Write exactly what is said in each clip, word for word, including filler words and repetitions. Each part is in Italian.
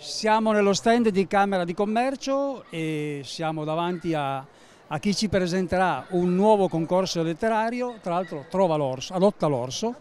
Siamo nello stand di Camera di Commercio e siamo davanti a, a chi ci presenterà un nuovo concorso letterario, tra l'altro Trova l'Orso, Adotta l'Orso,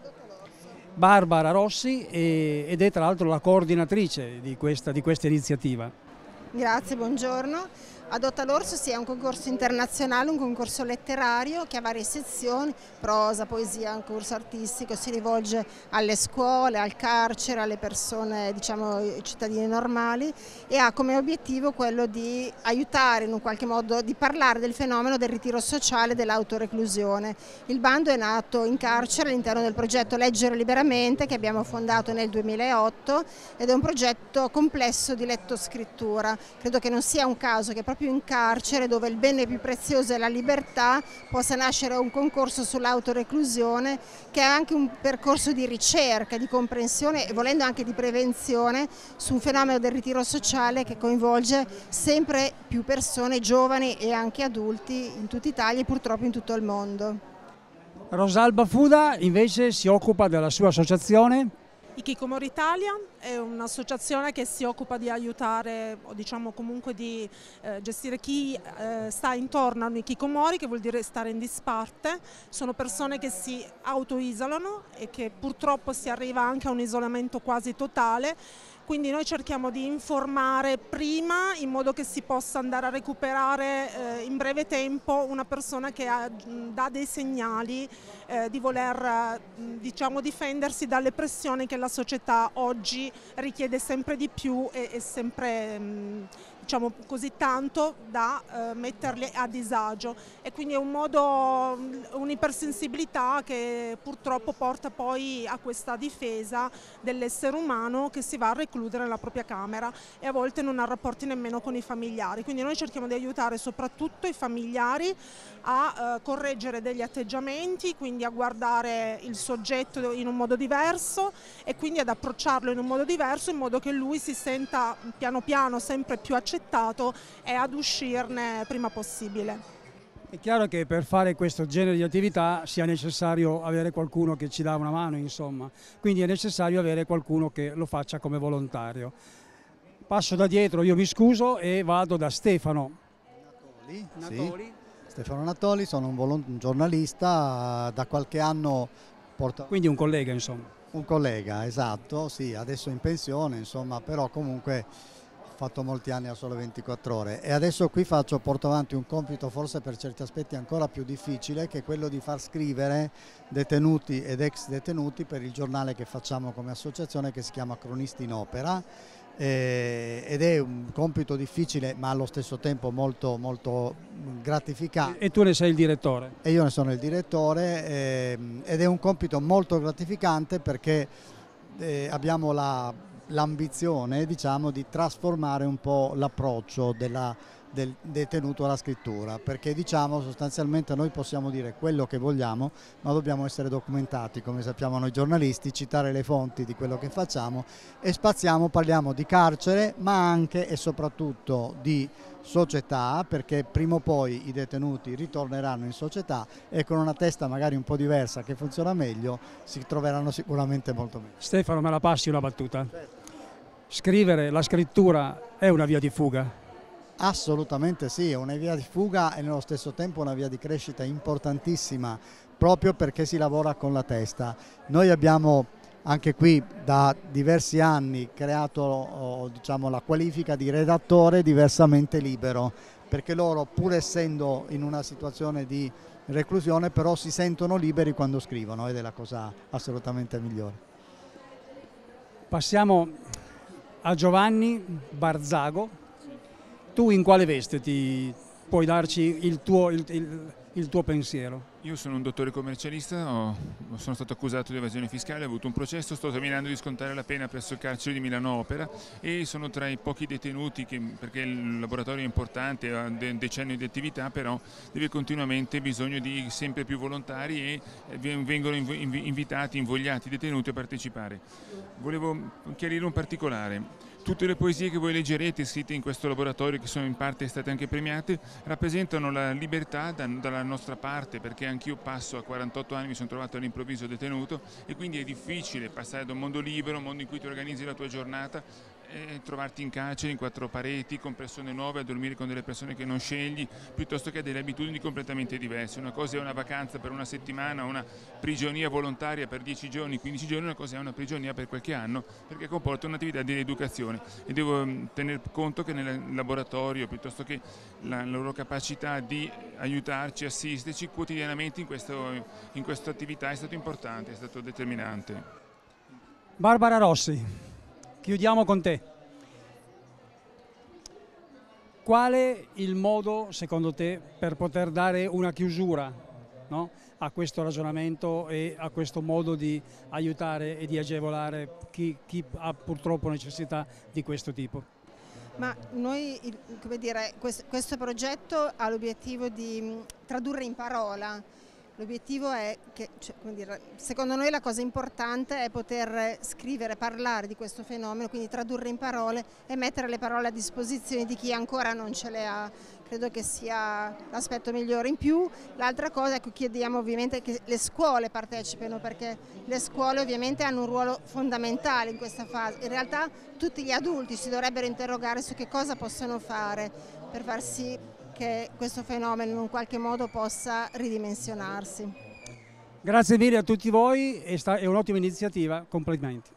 Barbara Rossi, e, ed è tra l'altro la coordinatrice di questa, di questa iniziativa. Grazie, buongiorno. Adotta l'Orso sì, è un concorso internazionale, un concorso letterario che ha varie sezioni, prosa, poesia, un corso artistico, si rivolge alle scuole, al carcere, alle persone, diciamo, cittadini normali, e ha come obiettivo quello di aiutare in un qualche modo, di parlare del fenomeno del ritiro sociale e dell'autoreclusione. Il bando è nato in carcere all'interno del progetto Leggere Liberamente che abbiamo fondato nel duemilaotto ed è un progetto complesso di lettoscrittura. Credo che non sia un caso che proprio in carcere, dove il bene più prezioso è la libertà, possa nascere un concorso sull'autoreclusione che è anche un percorso di ricerca, di comprensione e volendo anche di prevenzione su un fenomeno del ritiro sociale che coinvolge sempre più persone, giovani e anche adulti in tutta Italia e purtroppo in tutto il mondo. Rosalba Fuda invece si occupa della sua associazione Hikikomori Italia è un'associazione che si occupa di aiutare o diciamo comunque di eh, gestire chi eh, sta intorno a un hikikomori, che vuol dire stare in disparte. Sono persone che si autoisolano e che purtroppo si arriva anche a un isolamento quasi totale. Quindi noi cerchiamo di informare prima in modo che si possa andare a recuperare eh, in breve tempo una persona che ha, dà dei segnali eh, di voler diciamo, difendersi dalle pressioni che la società oggi richiede sempre di più e, e sempre mh, diciamo così tanto da eh, metterli a disagio, e quindi è un modo, un'ipersensibilità che purtroppo porta poi a questa difesa dell'essere umano che si va a recludere nella propria camera e a volte non ha rapporti nemmeno con i familiari. Quindi noi cerchiamo di aiutare soprattutto i familiari a eh, correggere degli atteggiamenti, quindi a guardare il soggetto in un modo diverso e quindi ad approcciarlo in un modo diverso, in modo che lui si senta piano piano sempre più accettato e ad uscirne prima possibile. È chiaro che per fare questo genere di attività sia necessario avere qualcuno che ci dà una mano, insomma, quindi è necessario avere qualcuno che lo faccia come volontario. Passo da dietro, io mi scuso e vado da Stefano Natoli. Natoli. Sì. Stefano Natoli, sono un, un giornalista, da qualche anno porto... Quindi un collega, insomma. Un collega, esatto, sì, adesso in pensione, insomma, però comunque ho fatto molti anni a Sole ventiquattro Ore e adesso qui faccio, porto avanti un compito forse per certi aspetti ancora più difficile, che è quello di far scrivere detenuti ed ex detenuti per il giornale che facciamo come associazione, che si chiama Cronisti in Opera, eh, ed è un compito difficile ma allo stesso tempo molto, molto gratificante. E tu ne sei il direttore? E io ne sono il direttore eh, ed è un compito molto gratificante perché eh, abbiamo la l'ambizione, diciamo, di trasformare un po' l'approccio del detenuto alla scrittura, perché diciamo sostanzialmente noi possiamo dire quello che vogliamo, ma dobbiamo essere documentati, come sappiamo noi giornalisti, citare le fonti di quello che facciamo e spaziamo, parliamo di carcere, ma anche e soprattutto di società, perché prima o poi i detenuti ritorneranno in società e con una testa magari un po' diversa che funziona meglio si troveranno sicuramente molto meglio. Stefano, me la passi una battuta? Scrivere, la scrittura è una via di fuga? Assolutamente sì, è una via di fuga e nello stesso tempo una via di crescita importantissima, proprio perché si lavora con la testa. Noi abbiamo anche qui da diversi anni creato diciamo, la qualifica di redattore diversamente libero, perché loro, pur essendo in una situazione di reclusione, però si sentono liberi quando scrivono ed è la cosa assolutamente migliore. Passiamo a Giovanni Barzago. Tu in quale veste ti puoi darci il tuo, il, il, il tuo pensiero? Io sono un dottore commercialista, ho, sono stato accusato di evasione fiscale, ho avuto un processo, sto terminando di scontare la pena presso il carcere di Milano Opera e sono tra i pochi detenuti, che, perché il laboratorio è importante, ha un decennio di attività, però deve continuamente bisogno di sempre più volontari e vengono invitati, invogliati i detenuti a partecipare. Volevo chiarire un particolare. Tutte le poesie che voi leggerete scritte in questo laboratorio, che sono in parte state anche premiate, rappresentano la libertà da, dalla nostra parte, perché anch'io passo a quarantotto anni, mi sono trovato all'improvviso detenuto e quindi è difficile passare da un mondo libero, un mondo in cui ti organizzi la tua giornata, eh, trovarti in carcere in quattro pareti con persone nuove, a dormire con delle persone che non scegli, piuttosto che delle abitudini completamente diverse. Una cosa è una vacanza per una settimana, una prigionia volontaria per dieci giorni, quindici giorni, una cosa è una prigionia per qualche anno, perché comporta un'attività di rieducazione, e devo tener conto che nel laboratorio, piuttosto che la, la loro capacità di aiutarci, assisterci quotidianamente in, questo, in questa attività è stato importante, è stato determinante. Barbara Rossi, chiudiamo con te. Qual è il modo, secondo te, per poter dare una chiusura, no, a questo ragionamento e a questo modo di aiutare e di agevolare chi, chi ha purtroppo necessità di questo tipo? Ma noi, come dire, questo, questo progetto ha l'obiettivo di tradurre in parola. L'obiettivo è che, cioè, come dire, secondo noi la cosa importante è poter scrivere, parlare di questo fenomeno, quindi tradurre in parole e mettere le parole a disposizione di chi ancora non ce le ha. Credo che sia l'aspetto migliore. In più, l'altra cosa è che chiediamo ovviamente che le scuole partecipino, perché le scuole ovviamente hanno un ruolo fondamentale in questa fase. In realtà tutti gli adulti si dovrebbero interrogare su che cosa possono fare per far sì che questo fenomeno in un qualche modo possa ridimensionarsi. Grazie mille a tutti voi, è un'ottima iniziativa, complimenti.